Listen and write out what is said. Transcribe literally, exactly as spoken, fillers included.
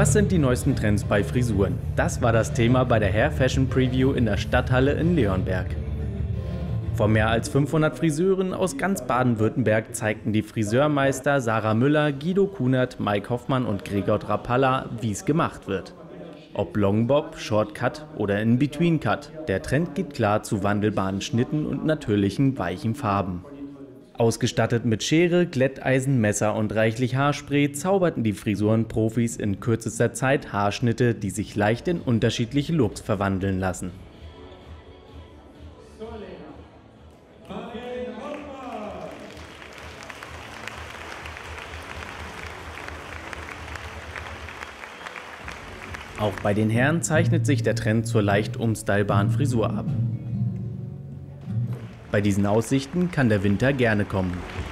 Was sind die neuesten Trends bei Frisuren? Das war das Thema bei der Hair Fashion Preview in der Stadthalle in Leonberg. Vor mehr als fünfhundert Friseuren aus ganz Baden-Württemberg zeigten die Friseurmeister Sarah Müller, Guido Kunert, Mike Hoffmann und Gregor Drapalla, wie es gemacht wird. Ob Longbob, Shortcut oder In-Between-Cut, der Trend geht klar zu wandelbaren Schnitten und natürlichen, weichen Farben. Ausgestattet mit Schere, Glätteisen, Messer und reichlich Haarspray zauberten die Frisurenprofis in kürzester Zeit Haarschnitte, die sich leicht in unterschiedliche Looks verwandeln lassen. Auch bei den Herren zeichnet sich der Trend zur leicht umstylebaren Frisur ab. Bei diesen Aussichten kann der Winter gerne kommen.